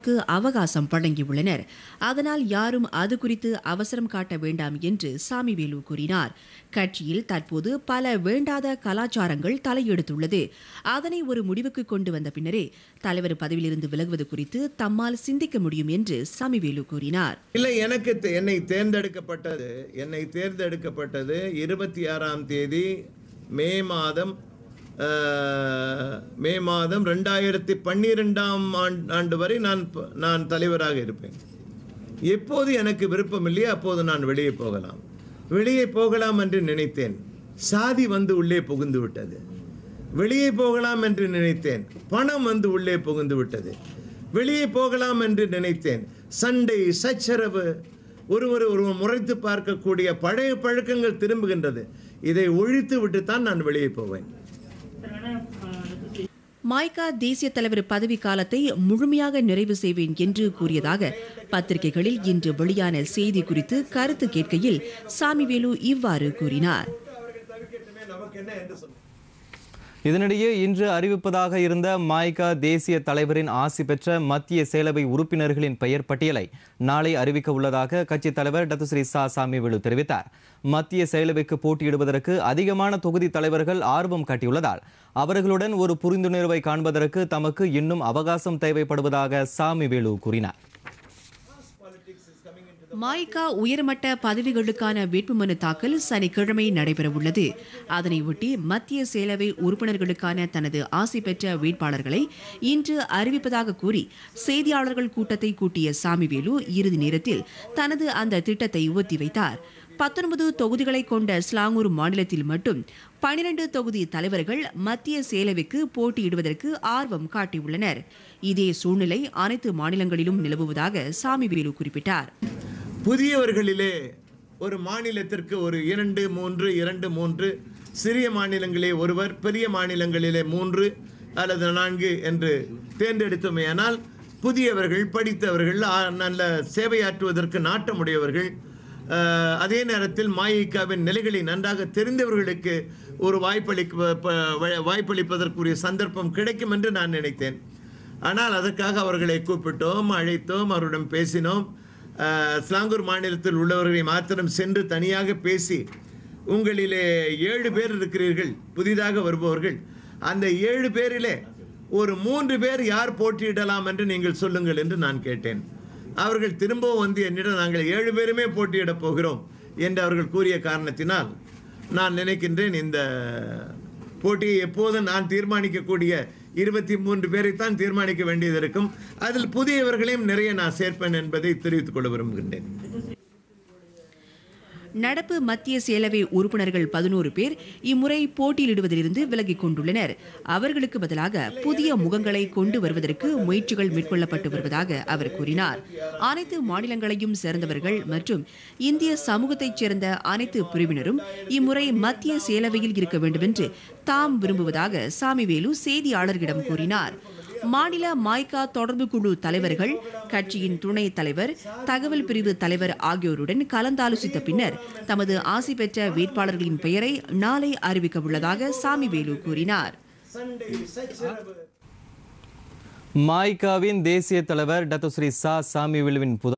அவகாசம் வழங்கியுள்ளனர். அதனால் யாரும் அது குறித்து அவசரம் காட்ட வேண்டாம் என்று சாமி வேலு கூறினார். கட்சியில் தற்போது பல வேண்டாத கலாச்சாரங்கள் தலையெடுத்துள்ளது. அதனை ஒரு முடிவுக்கு கொண்டு வந்த பின்னரே தலைவர் பதவியிலிருந்து விலகுவது குறித்து தம்மால் சிந்திக்க முடியும் என்று சாமி வேலு கூறினார். இல்லை, என்னை தேர்ந்தெடுக்கப்பட்டது 26ஆம் தேதி மே மாதம் 2012ஆம் ஆண்டு வரை நான் தலைவராக இருப்பேன். எப்போது எனக்கு விருப்பம் இல்லையோ அப்போது நான் வெளியே போகலாம் என்று நினைத்தேன். சாதி வந்து உள்ளே புகுந்து விட்டது. வெளியே போகலாம் என்று நினைத்தேன். பணம் வந்து உள்ளே புகுந்து விட்டது. வெளியே போகலாம் என்று நினைத்தேன். சண்டை, சச்சரவு, ஒருவர் முறைத்து பார்க்கக்கூடிய பழைய பழக்கங்கள் திரும்புகின்றது. இதை ஒழித்து விட்டுத்தான் நான் வெளியே போவேன். மாய்கா தேசிய தலைவர் பதவி காலத்தை முழுமையாக நிறைவு செய்வேன் என்று கூறியதாக பத்திரிகைகளில் இன்று வெளியான செய்தி குறித்து கருத்து கேட்கையில் சாமி வேலு இவ்வாறு கூறினார். இதனிடையே இன்று அறிவிப்பதாக இருந்த மாய்கா தேசிய தலைவரின் ஆசி பெற்ற மத்திய செயலவை உறுப்பினர்களின் பெயர் பட்டியலை நாளை அறிவிக்க உள்ளதாக கட்சித் தலைவர் டாக்டர் சாமி வெல்லு தெரிவித்தார். மத்திய செயலவைக்கு போட்டியிடுவதற்கு அதிகமான தொகுதி தலைவர்கள் ஆர்வம் காட்டியுள்ளதால் அவர்களுடன் ஒரு புரிந்துணர்வை காண்பதற்கு தமக்கு இன்னும் அவகாசம் தேவைப்படுவதாக சாமி வேலு கூறினார். மாய்கா உயர்மட்ட பதவிகளுக்கான வேட்புமனு தாக்கல் சனிக்கிழமை நடைபெறவுள்ளது. அதனையொட்டி மத்திய செயலவை உறுப்பினர்களுக்கான தனது ஆசை பெற்ற வேட்பாளர்களை இன்று அறிவிப்பதாக கூறி செய்தியாளர்கள் கூட்டத்தை கூட்டிய சாமி வேலு இறுதி நேரத்தில் தனது அந்த திட்டத்தை ஒத்திவைத்தார். 19 தொகுதிகளை கொண்ட ஸ்லாங்கூர் மாநிலத்தில் மட்டும் 12 தொகுதி தலைவர்கள் மத்திய செயலவைக்கு போட்டியிடுவதற்கு ஆர்வம் காட்டியுள்ளனர். இதே சூழ்நிலை அனைத்து மாநிலங்களிலும் நிலவுவதாக சாமி வேலு குறிப்பிட்டார். புதியவர்களிலே ஒரு மாநிலத்திற்கு ஒரு 2-3 சிறிய மாநிலங்களே ஒருவர், பெரிய மாநிலங்களிலே 3 அல்லது 4 என்று தேர்ந்தெடுத்தோமேயானால் புதியவர்கள், படித்தவர்கள், நல்ல சேவையாற்றுவதற்கு நாட்டமுடையவர்கள், அதே நேரத்தில் மாயிகாவின் நிலைகளை நன்றாக தெரிந்தவர்களுக்கு ஒரு வாய்ப்பளிப்பதற்குரிய சந்தர்ப்பம் கிடைக்கும் என்று நான் நினைத்தேன். ஆனால் அதற்காக அவர்களை கூப்பிட்டோம், அழைத்தோம், அவருடன் பேசினோம். ஸ்லாங்கூர் மாநிலத்தில் உள்ளவர்களை மாத்திரம் சென்று தனியாக பேசி, உங்களிலே 7 பேர் இருக்கிறீர்கள் புதிதாக வருபவர்கள், அந்த 7 பேரிலே ஒரு 3 பேர் யார் போட்டியிடலாம் என்று நீங்கள் சொல்லுங்கள் என்று நான் கேட்டேன். அவர்கள் திரும்பவும் வந்து என்னிடம் நாங்கள் 7 பேருமே போட்டியிடப் போகிறோம் என்று அவர்கள் கூறிய காரணத்தினால் நான் நினைக்கின்றேன் இந்த போட்டியை எப்போது நான் தீர்மானிக்கக்கூடிய 23 பேரைத்தான் தீர்மானிக்க வேண்டியது இருக்கும். அதில் புதியவர்களையும் நிறைய நான் சேர்ப்பேன் என்பதை தெரிவித்துக் கொள்ள விரும்புகின்றேன். நடப்பு மத்திய செயலவை உறுப்பினர்கள் 11 பேர் இம்முறை போட்டியிடுவதிலிருந்து விலகிக் கொண்டுள்ளனர். அவர்களுக்கு பதிலாக புதிய முகங்களை கொண்டு வருவதற்கு முயற்சிகள் மேற்கொள்ளப்பட்டு வருவதாக அவர் கூறினார். அனைத்து மாநிலங்களையும் சேர்ந்தவர்கள் மற்றும் இந்திய சமூகத்தைச் சேர்ந்த அனைத்து பிரிவினரும் இம்முறை மத்திய செயலவையில் இருக்க வேண்டும் என்று தாம் விரும்புவதாக சாமி வேலு செய்தியாளர்களிடம் கூறினார். மாநில மாய்கா தொடர்பு குழு தலைவர்கள், கட்சியின் துணைத் தலைவர், தகவல் பிரிவு தலைவர் ஆகியோருடன் கலந்தாலோசித்த பின்னர் தமது ஆசி பெற்ற வேட்பாளர்களின் பெயரை நாளை அறிவிக்க உள்ளதாக சாமி வேலு கூறினார். மாய்காவின் தேசிய தலைவர் டாக்டர் சாமி வெல்லுவின்